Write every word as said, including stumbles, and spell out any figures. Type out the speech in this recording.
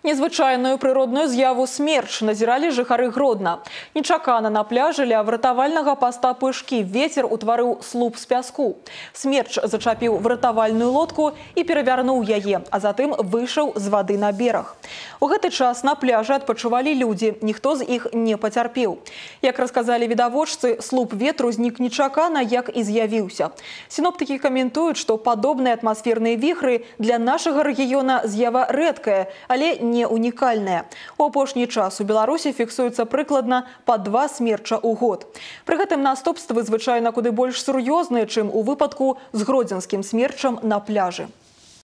Незвычайную природную з'яву смерч назіралі жыхары Гродна. Нечакана на пляжы ля вратавальнага паста Пышкі ветер утварыў слуп з пяску. Смерч зачапіў вратавальную лодку і перавярнуў яе, а затым выйшаў з вады на бераг. У гэты час на пляжы адпачывалі людзі, ніхто з іх не пацярпеў. Як расказалі відавочцы, слуп ветру знік нечакана, як і з'явіўся. Сіноптыкі каментуюць, што падобныя атмасферныя віхры для нашага рэгіёна з'ява рэдкая, але не унікальная. У апошні час у Беларусі фіксуецца прыкладна па два смерча ў год. Пры гэтым наступствы звычайна куды больш сур'ёзныя, чым у выпадку з гродзенскім смерчам на пляжы.